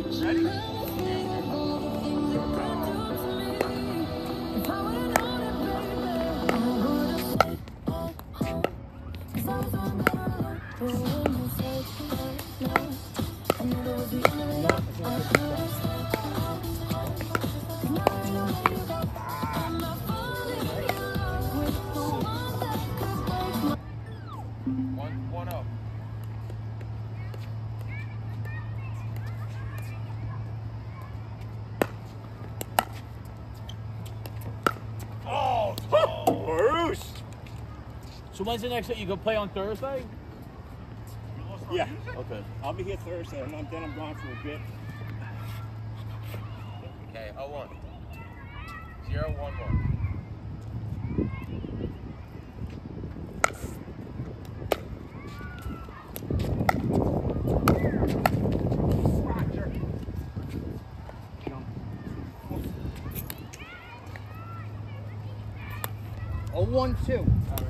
So when's the next that you go play on Thursday? Yeah. Okay. I'll be here Thursday, and then I'm gone for a bit. Okay, 0-1. 0-1-1. Oh, 1-2.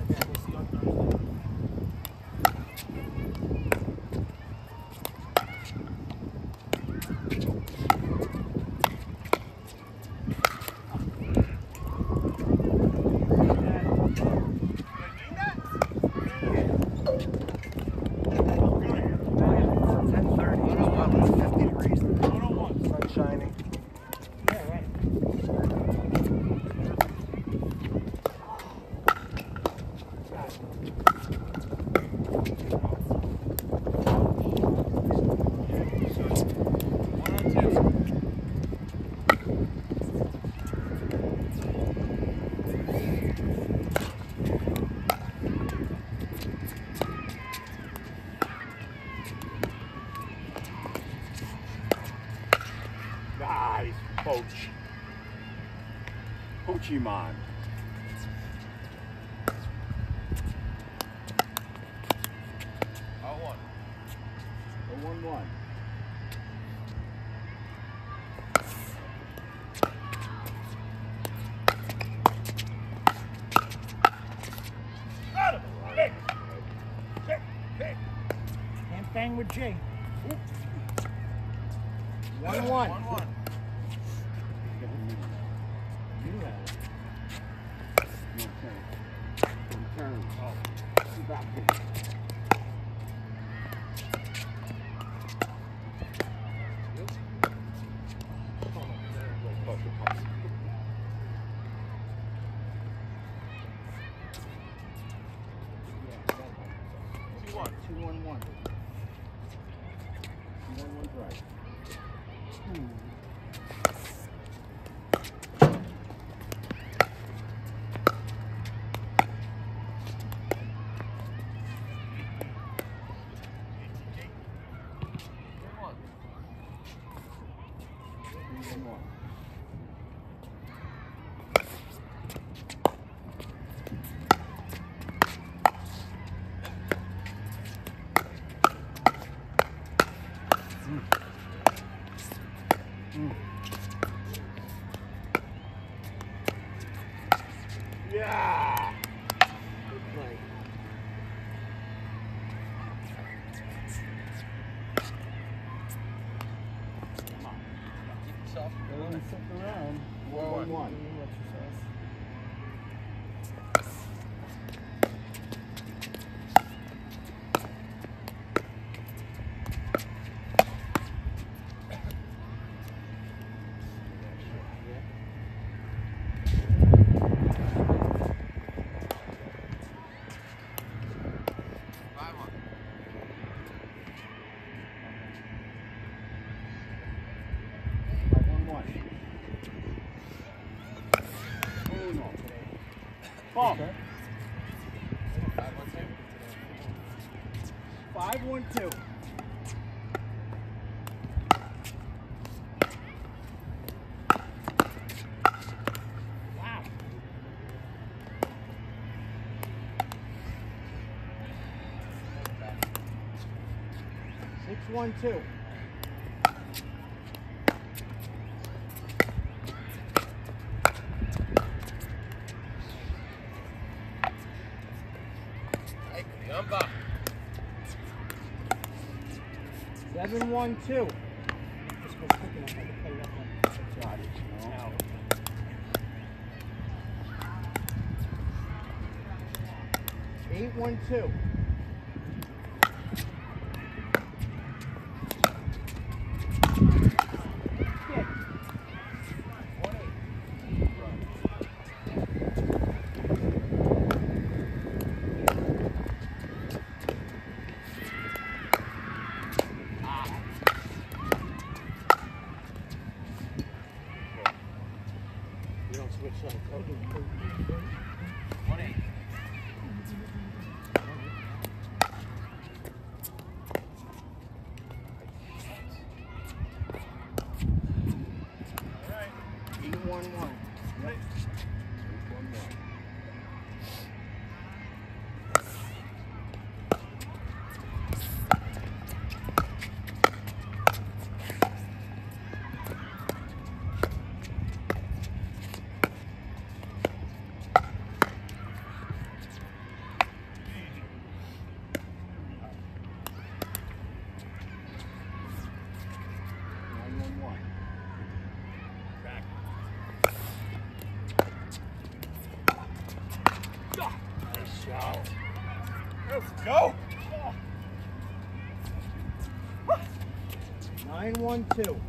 Nice, Poach. Poachimon. Oh, 1-1. Can't bang with Jay. 1-1. 1-1. Turn. Oh. Back. Yeah. Good play. Come on. Keep yourself. Sit around. 1-1. Ball. 5-1-2. Wow. 6-1-2. Number. 7-1-2. Got it. No. 8-1-2. You don't switch sides. 1-8. All right. 8-1-1. Yep. 8-1-1. Go! 9-1-2.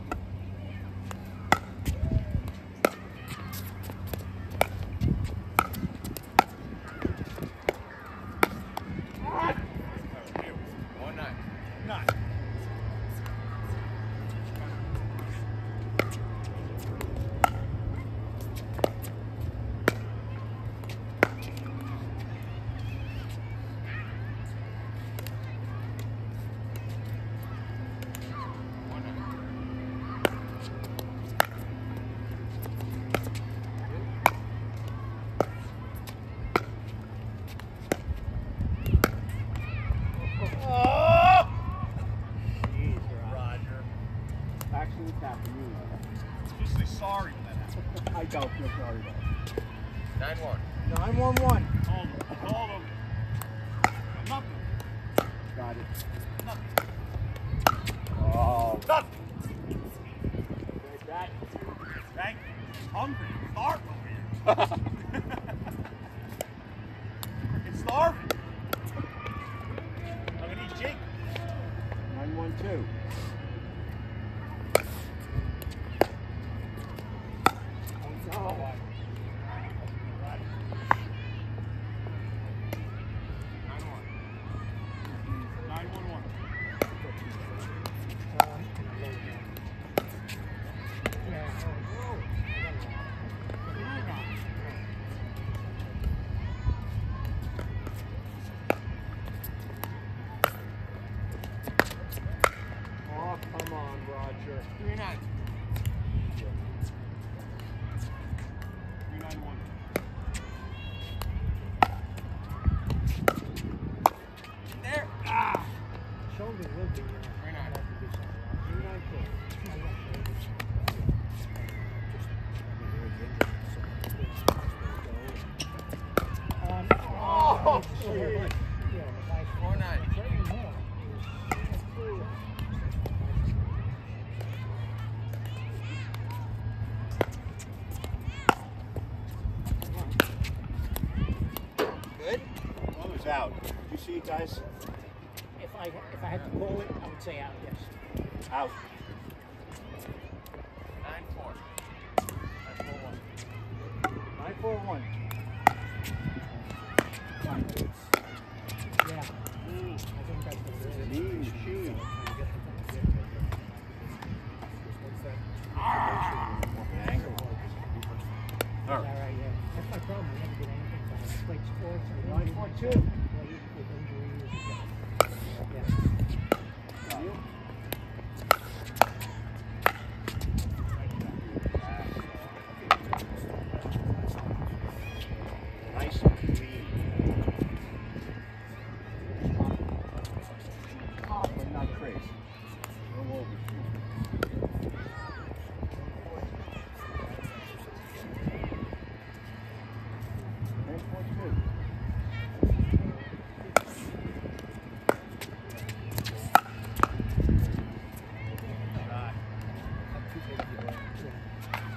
Actually, it's happened. You know that. Just say sorry when that happens. I don't feel sorry about it. 9-1. 9-1-1. Call them. Nothing. Got it. Nothing. Oh. Nothing. There's that. Thank you. Hungry. Starving over here. Freaking starving. I'm gonna eat Jake. 9-1-2. Oh, no. 9-1-1. Oh, come on, Roger. 3-9. 3-9-1. There. Shoulder will be 3-9. 4-9. Good. One was out. Did you see it, guys? If I had to call it, I would say out, yes. Out. 9-4. 9-4-1. Yeah. I think that's the Mean machine. Angle. All right, yeah. That's my problem. I never did anything. I played sports. 9-4-2. With injuries. Yeah. You? Nice and clean. But not crazy. No overshoot. Yeah.